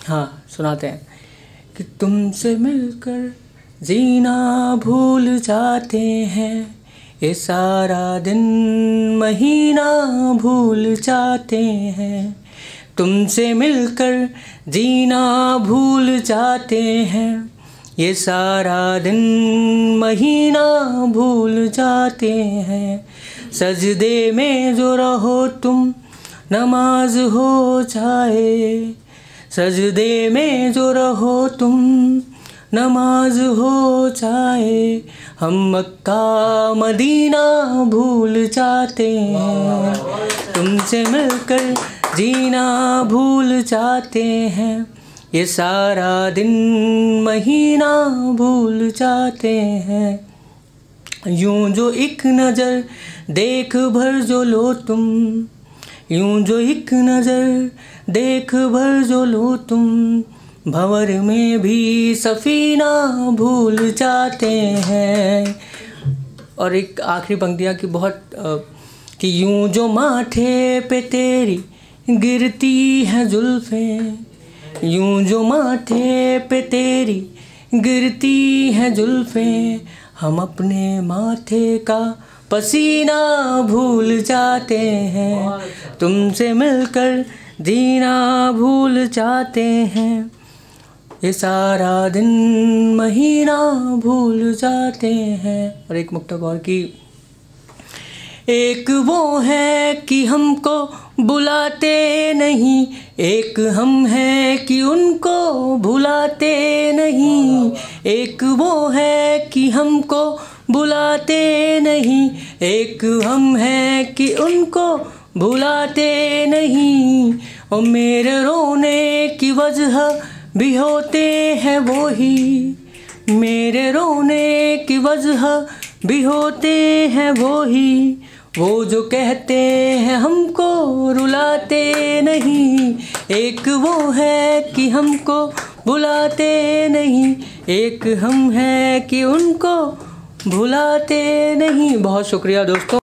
हाँ सुनाते हैं कि तुमसे मिलकर जीना भूल जाते हैं, ये सारा दिन महीना भूल जाते हैं। तुमसे मिलकर जीना भूल जाते हैं, ये सारा दिन महीना भूल जाते हैं। सजदे में जो रहो तुम नमाज हो जाए, सजदे में जो रहो तुम नमाज हो जाए। हम मक्का मदीना भूल जाते हैं, तुमसे मिलकर जीना भूल जाते हैं, ये सारा दिन महीना भूल जाते हैं। यूं जो एक नज़र देख भर जो लो तुम, यूं जो एक नज़र देख भर जो लो तुम, भंवर में भी सफ़ीना भूल जाते हैं। और एक आखिरी पंक्तियाँ की बहुत कि यूं जो माथे पे तेरी गिरती हैं जुल्फ़ें, यूं जो माथे पे तेरी गिरती हैं जुल्फ़ें, हम अपने माथे का पसीना भूल जाते हैं। तुमसे मिलकर जीना भूल जाते हैं, ये सारा दिन महीना भूल जाते हैं। और एक मुक्तक और की एक वो है कि हमको बुलाते नहीं, एक हम हैं कि उनको भुलाते नहीं। एक वो है कि हमको बुलाते नहीं, एक हम हैं कि उनको भुलाते नहीं। और मेरे रोने की वजह भी होते हैं वो ही, मेरे रोने की वजह भी होते हैं वो ही, वो जो कहते हैं हमको रुलाते नहीं। एक वो है कि हमको बुलाते नहीं, एक हम हैं कि उनको भुलाते नहीं। बहुत शुक्रिया दोस्तों।